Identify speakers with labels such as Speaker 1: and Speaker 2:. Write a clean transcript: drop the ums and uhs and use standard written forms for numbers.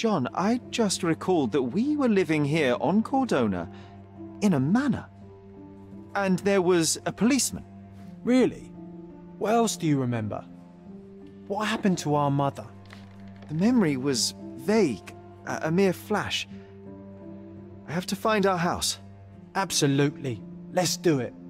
Speaker 1: John, I just recalled that we were living here on Cordona, in a manor. And there was a policeman.
Speaker 2: Really? What else do you remember? What happened to our mother?
Speaker 1: The memory was vague, a mere flash. I have to find our house.
Speaker 2: Absolutely. Let's do it.